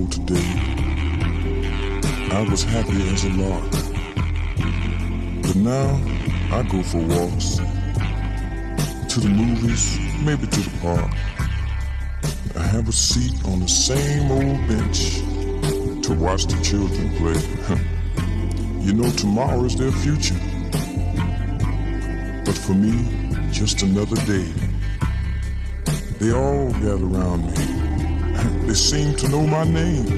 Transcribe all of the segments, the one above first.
today, I was happy as a lark. But now I go for walks, to the movies, maybe to the park. I have a seat on the same old bench to watch the children play. You know, tomorrow is their future. But for me, just another day. They all gather around me. They seem to know my name.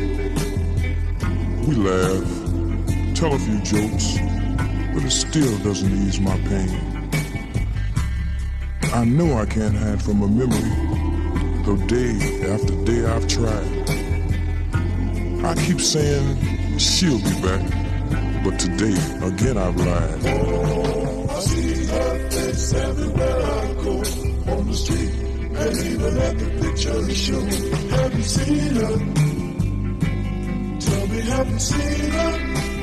We laugh, tell a few jokes, but it still doesn't ease my pain. I know I can't hide from a memory, though day after day I've tried. I keep saying she'll be back, but today again I've lied. Oh, I see her face everywhere I go, on the street and even at the picture show. Have you seen her? Tell me, have you seen her?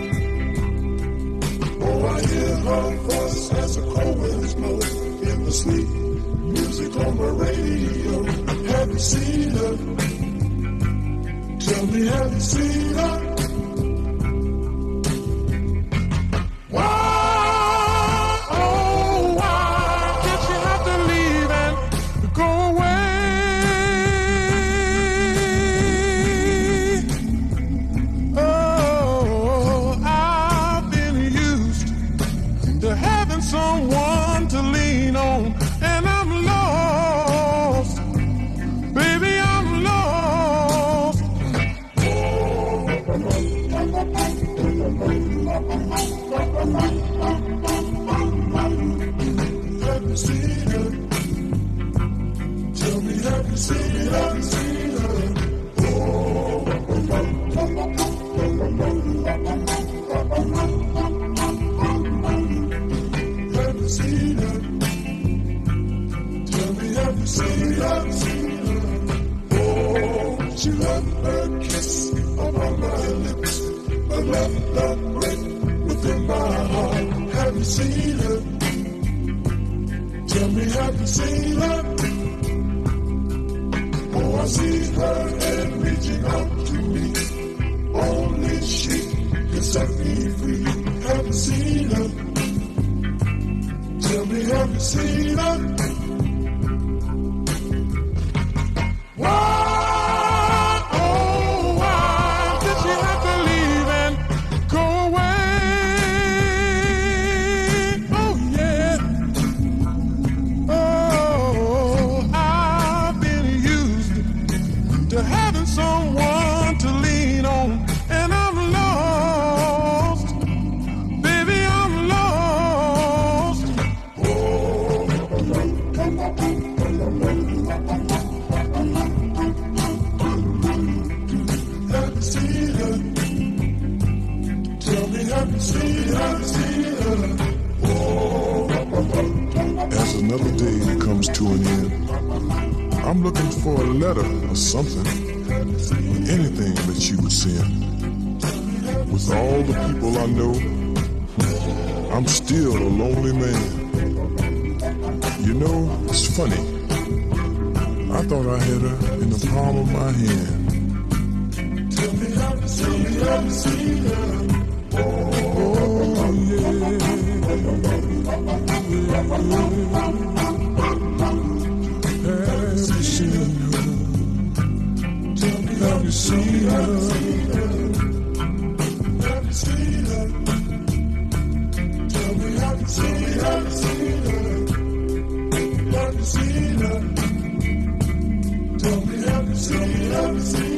Oh, I hear her voice as the cold winds blow in the sweet music on the radio. Have you seen her? Tell me, have you seen her? She left her kiss upon my lips, but left the break within my heart. Have you seen her? Tell me, have you seen her? Oh, I see her hand reaching out to me. Only she can set me free. Have you seen her? Tell me, have you seen her? As another day comes to an end, I'm looking for a letter or something, anything that you would send. With all the people I know, I'm still a lonely man. You know, it's funny. I thought I had her in the palm of my hand. Tell me, have you seen her? Oh, yeah. Have you seen her? Have you seen her? Have you seen her? Tell me, have you seen her? Have you seen her? Tell me, have you seen her?